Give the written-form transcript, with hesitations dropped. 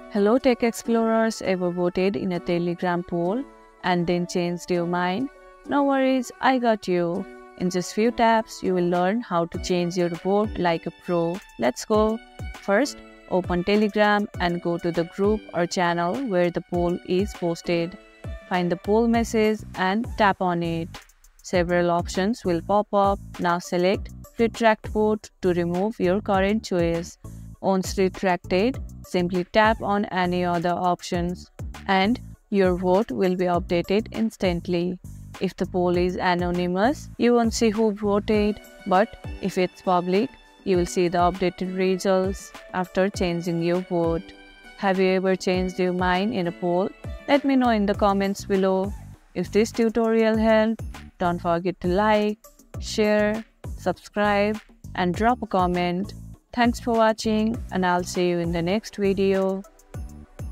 Hello Tech Explorers, ever voted in a Telegram poll and then changed your mind? No worries, I got you. In just few taps, you will learn how to change your vote like a pro. Let's go. First, open Telegram and go to the group or channel where the poll is posted. Find the poll message and tap on it. Several options will pop up. Now select Retract Vote to remove your current choice. Once retracted, simply tap on any other options and your vote will be updated instantly. If the poll is anonymous, you won't see who voted, but if it's public, you will see the updated results after changing your vote. Have you ever changed your mind in a poll? Let me know in the comments below. If this tutorial helped, don't forget to like, share, subscribe, and drop a comment. Thanks for watching, and I'll see you in the next video.